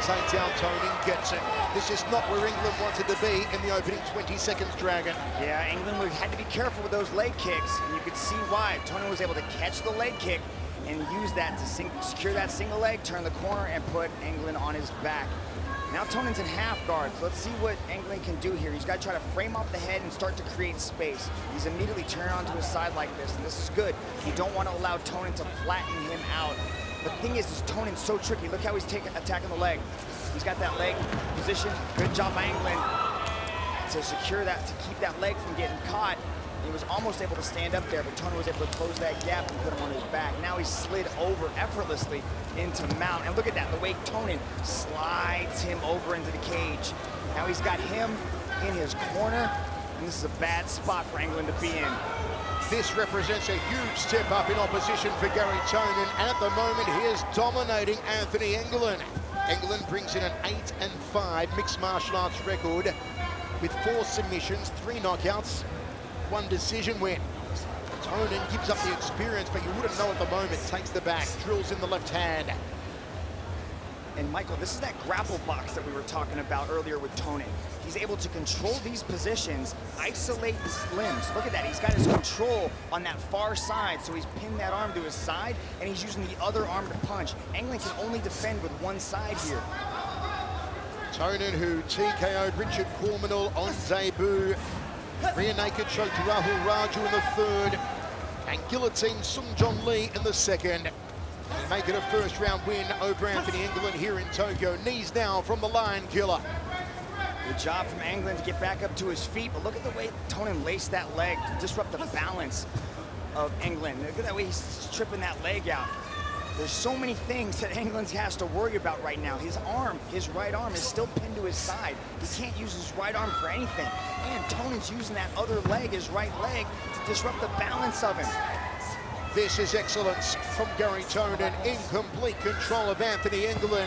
takes down Tonin, gets it. This is not where England wanted to be in the opening 20 seconds, Dragon. Yeah, England had to be careful with those leg kicks, and you could see why. Tonin was able to catch the leg kick and use that to secure that single leg, turn the corner, and put England on his back. Now Tonin's in half guard, so let's see what England can do here. He's got to try to frame off the head and start to create space. He's immediately turning onto his side like this, and this is good. You don't want to allow Tonin to flatten him out. The thing is Tonin's so tricky. Look how he's attacking the leg. He's got that leg position. Good job by England to secure that, to keep that leg from getting caught. He was almost able to stand up there, but Tonin was able to close that gap and put him on his back. Now he slid over effortlessly into mount. And look at that, the way Tonin slides him over into the cage. Now he's got him in his corner, and this is a bad spot for England to be in. This represents a huge step up in opposition for Gary Tonin, and at the moment he is dominating Anthony England. England brings in an 8-5 mixed martial arts record with 4 submissions, 3 knockouts, 1 decision win. Tonin gives up the experience, but you wouldn't know at the moment. Takes the back, drills in the left hand. And Michael, this is that grapple box that we were talking about earlier with Tonin. He's able to control these positions, isolate his limbs. Look at that, he's got his control on that far side, so he's pinned that arm to his side, and he's using the other arm to punch. England can only defend with one side here. Tonin, who TKO'd Richard Cormanel on debut, rear naked choked Rahul Raju in the 3rd, and guillotined Sung Jong Lee in the 2nd. And make it a first-round win over Anthony England here in Tokyo. Knees now from the Lion Killer. Good job from England to get back up to his feet, but look at the way Tonin laced that leg to disrupt the balance of England. Look at that way he's tripping that leg out. There's so many things that England has to worry about right now. His arm, his right arm, is still pinned to his side. He can't use his right arm for anything. And Tonin's using that other leg, his right leg, to disrupt the balance of him. This is excellence from Gary Tonin in complete control of Anthony England.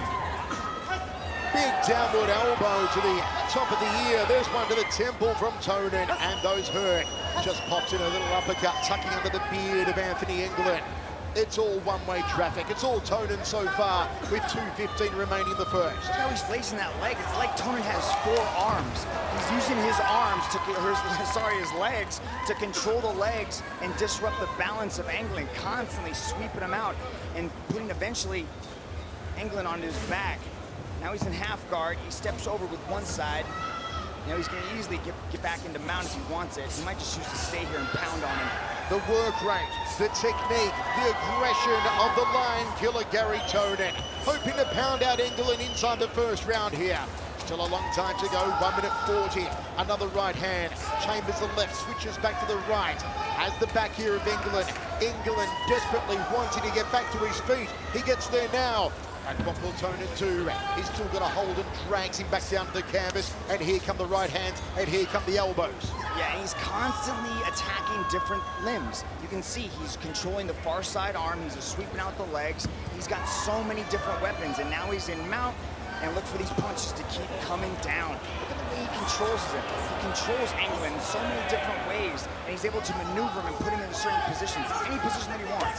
Big downward elbow to the top of the ear. There's one to the temple from Tonin, and those hurt. Just popped in a little uppercut, tucking under the beard of Anthony England. It's all one-way traffic. It's all Tonin so far, with 2:15 remaining in the first. Look how he's lacing that leg. It's like Tonin has 4 arms. He's using his arms to, his legs to control the legs and disrupt the balance of England, constantly sweeping him out and putting eventually England on his back. Now he's in half guard. He steps over with one side. You know, he's going to easily get back into mount if he wants it. He might just choose to stay here and pound on him. The work rate, the technique, the aggression of the Lion Killer Gary Tonin. Hoping to pound out England inside the first round here. Still a long time to go, 1:40. Another right hand, chambers the left, switches back to the right. Has the back here of England. England desperately wanting to get back to his feet. He gets there now. And what will Tonin do? He's still got a hold and drags him back down to the canvas. And here come the right hands, and here come the elbows. Yeah, he's constantly attacking different limbs. You can see he's controlling the far side arm. He's sweeping out the legs. He's got so many different weapons, and now he's in mount. And look for these punches to keep coming down. Look at the way he controls it. He controls England in so many different ways, and he's able to maneuver him and put him in certain positions, any position that he wants.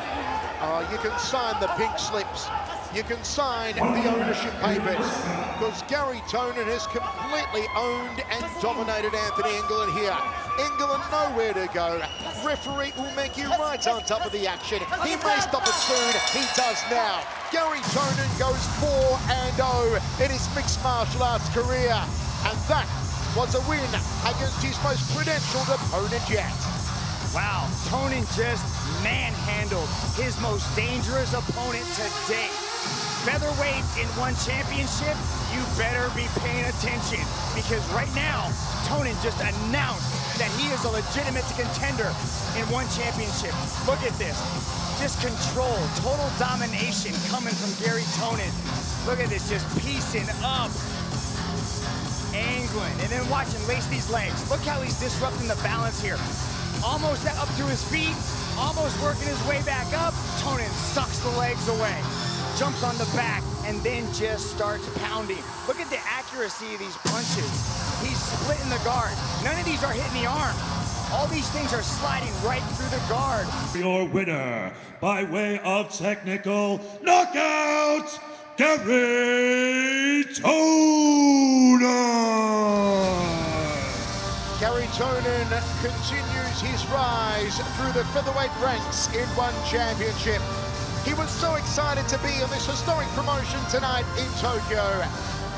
You can sign the pink slips. You can sign the ownership papers, because Gary Tonin has completely owned and dominated Anthony England here. England nowhere to go. Referee will make you right on top of the action. He may stop it soon. He does now. Gary Tonin goes 4-0 in his mixed martial arts career. And that was a win against his most credentialed opponent yet. Wow, Tonin just manhandled his most dangerous opponent to date. Featherweights in one championship, you better be paying attention, because right now, Tonin just announced that he is a legitimate contender in one championship. Look at this, just control, total domination coming from Gary Tonin. Look at this, just piecing up England. And then watch him lace these legs. Look how he's disrupting the balance here. Almost up to his feet, almost working his way back up. Tonin sucks the legs away, jumps on the back, and then just starts pounding. Look at the accuracy of these punches. He's splitting the guard. None of these are hitting the arm. All these things are sliding right through the guard. Your winner, by way of technical knockout, Gary Tonon. Gary Tonon continues his rise through the featherweight ranks in one championship. He was so excited to be on this historic promotion tonight in Tokyo.